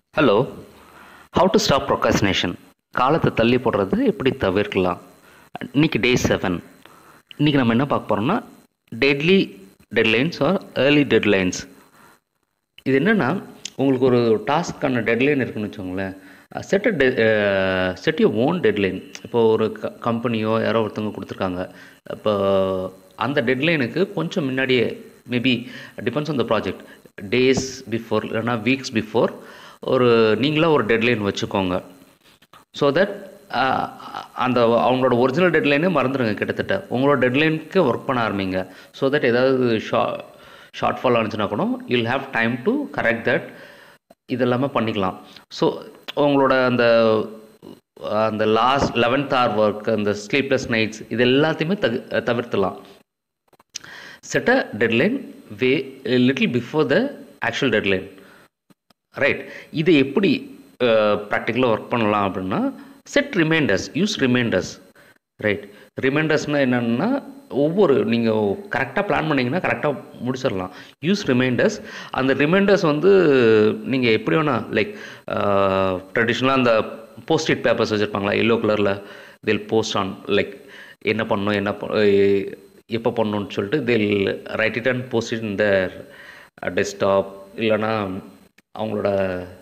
Hello. How to stop procrastination? காலத்தை தள்ளி போடுறது எப்படி தவிர்க்கலாம்? இன்னைக்கு டே 7. இன்றைக்கி நம்ம என்ன பார்க்க போகிறோம்னா deadly deadlines or early deadlines. இது என்னென்னா, உங்களுக்கு ஒரு டாஸ்க்கான டெட்லைன் இருக்குன்னு வச்சுக்கோங்களேன். Set you own deadline. இப்போது ஒரு கம்பெனியோ யாரோ ஒருத்தவங்க கொடுத்துருக்காங்க. இப்போ அந்த டெட்லைனுக்கு கொஞ்சம் முன்னாடியே, maybe depends on the project, days before இல்லைனா வீக்ஸ் பிஃபோர் நீங்களாக ஒரு டெட்லைன் வச்சுக்கோங்க. ஸோ தட் அந்த அவங்களோட ஒரிஜினல் டெட்லைனே மறந்துடுங்க. கிட்டத்தட்ட உங்களோட டெட்லைனுக்கு ஒர்க் பண்ண ஆரம்பிங்க. ஸோ தட் ஏதாவது ஷார்ட் ஃபால் ஆனிச்சுன்னா கூட you'll have time to correct that. இதெல்லாமே பண்ணிக்கலாம். ஸோ உங்களோட அந்த அந்த லாஸ்ட் 11th hour ஒர்க், அந்த ஸ்லீப்லெஸ் நைட்ஸ், இது எல்லாத்தையுமே தவிர்த்துலாம். Set a deadline little before the actual deadline. Right. இது எப்படி ப்ராக்டிக்கலாக ஒர்க் பண்ணலாம் அப்படின்னா, set reminders, use reminders. Right. ரிமைண்டர்ஸ்னால் என்னென்னா, நீங்கள் கரெக்டாக பிளான் பண்ணிங்கன்னா கரெக்டாக முடிச்சிடலாம். Use reminders. அந்த ரிமைண்டர்ஸ் நீங்கள் எப்படி வேணால், லைக் ட்ரெடிஷ்னலாக அந்த போஸ்ட்-இட் பேப்பர்ஸ் வச்சுருப்பாங்களா, எல்லோ கலரில், தில் போஸ்ட் ஆன், லைக் என்ன பண்ணணும், எப்போ பண்ணணும்னு சொல்லிட்டு till write it and post it in the desktop, இல்லைனா அவங்களோட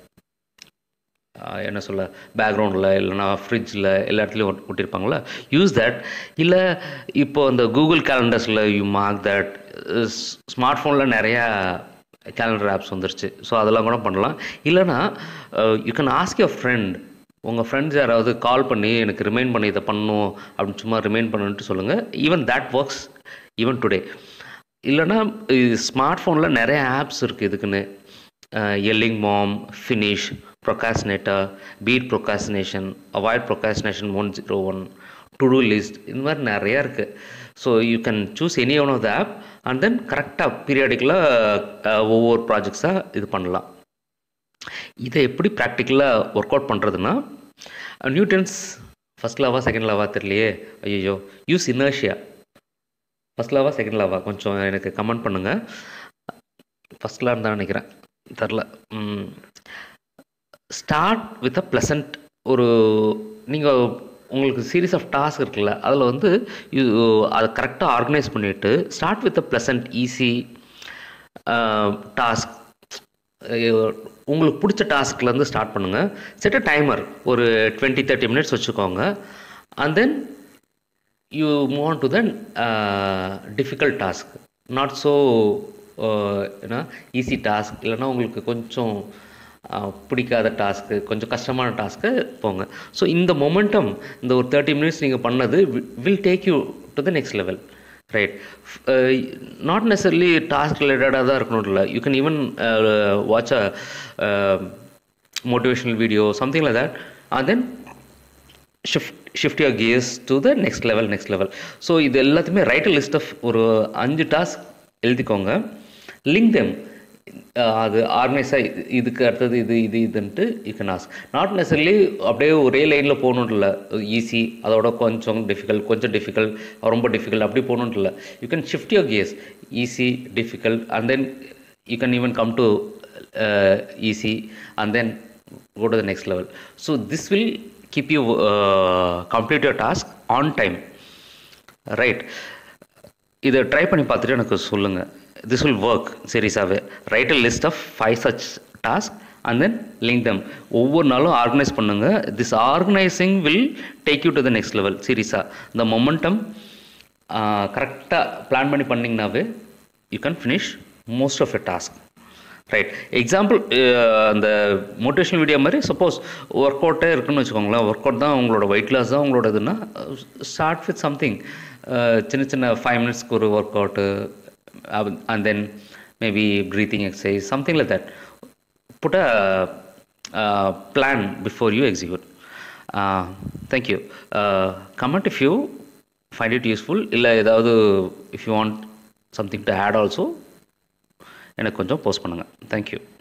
என்ன சொல்ல, பேக்ரவுண்டில் இல்லைனா ஃப்ரிட்ஜில் எல்லா இடத்துலையும் ஒட்டியிருப்பாங்களா. Use that. இல்லை இப்போ அந்த கூகுள் கேலண்டர்ஸில் யூ மார்க் தட். ஸ்மார்ட் ஃபோனில் நிறையா கேலண்டர் ஆப்ஸ் வந்துருச்சு. ஸோ அதெல்லாம் கூட பண்ணலாம். இல்லைனா you can ask your friend. உங்கள் ஃப்ரெண்ட்ஸ் யாராவது கால் பண்ணி எனக்கு ரிமைண்ட் பண்ணி இதை பண்ணணும் அப்படின்னு சும்மா ரிமைண்ட் பண்ணுன்ட்டு சொல்லுங்கள். Even that works even today. இல்லைனா ஸ்மார்ட் ஃபோனில் நிறைய ஆப்ஸ் இருக்குது இதுக்குன்னு. Yelling Mom, Finish, Procrastinator, Beat Procrastination, Avoid Procrastination 101, To-Do List, இந்த மாதிரி நிறையா இருக்குது. So you can choose any one of the app and then கரெக்டாக பீரியாடிக்கலாக ஒவ்வொரு ப்ராஜெக்ட்ஸாக இது பண்ணலாம். இதை எப்படி ப்ராக்டிக்கலாக ஒர்க் அவுட் பண்ணுறதுன்னா, நியூட்டன்ஸ் ஃபஸ்ட் லாவா செகண்ட் லாவா தெரியலையே, ஐயோ, யூஸ் இனர்ஷியா. ஃபஸ்ட் லாவா செகண்ட் லாவா கொஞ்சம் எனக்கு கமெண்ட் பண்ணுங்கள். ஃபஸ்ட் லான்னு தான் நினைக்கிறேன், தெரில. Start with a pleasant. நீங்கள் உங்களுக்கு சீரீஸ் ஆஃப் டாஸ்க் இருக்குல்ல, அதில் அதை கரெக்டாக ஆர்கனைஸ் பண்ணிவிட்டு start with a pleasant easy task. உங்களுக்கு பிடிச்ச டாஸ்க்லேருந்து ஸ்டார்ட் பண்ணுங்கள். செட் அ டைமர், ஒரு 20-30 minutes வச்சுக்கோங்க. And then you move on to the difficult task. Not so ஏன்னா ஈஸி டாஸ்க், இல்லைனா உங்களுக்கு கொஞ்சம் பிடிக்காத டாஸ்க்கு, கொஞ்சம் கஷ்டமான டாஸ்க்கு போங்க. ஸோ இந்த மொமெண்டம், இந்த ஒரு 30 minutes நீங்கள் பண்ணது will take you to the next level. Right. Not necessarily task ரிலேட்டடாக தான் இருக்கணும். இல்லை, you can even watch a motivational video, something like that, and then shift your gears to the next level. So இது எல்லாத்தையுமே right a list of ஒரு 5 task எழுதிக்கோங்க. Link them. அது ஆர்கனைஸாக இதுக்கு அடுத்தது இதுன்ட்டு you can ask. Not necessarily அப்படியே ஒரே லைனில் போகணுன்ட்டு இல்லை. ஈஸி, அதோட கொஞ்சம் டிஃபிகல்ட், ரொம்ப டிஃபிகல்ட் அப்படி போகணுன்ட்டு இல்லை. You can shift your gears. Easy, difficult, and then you can even come to easy and then go to the next level. So this will keep you complete your task on time. Right. இதை try பண்ணி பார்த்துட்டு எனக்கு சொல்லுங்கள். This will work சீரியஸாகவே. Right a list of 5 such task and then link them. ஒவ்வொரு நாளும் organise பண்ணுங்கள். This organising will take you to the next level. சீரியஸாக இந்த மொமெண்டம் கரெக்டாக பிளான் பண்ணி பண்ணிங்கனாவே you can finish most of a task. Right. Example, அந்த motivational video மாதிரி சப்போஸ் ஒர்க் அவுட்டே இருக்குன்னு வச்சுக்கோங்களேன். ஒர்க் அவுட் தான் உங்களோட வெயிட் லாஸ் தான் உங்களோட இதுன்னா, ஸ்டார்ட் வித் சம்திங் சின்ன 5 minutesக்கு ஒரு work out, and then maybe breathing exercise, something like that. Put a plan before you execute. Thank you. Comment if you find it useful. illa edavadhu if you want something to add also எனக்கு கொஞ்சம் post பண்ணுங்கள். Thank you.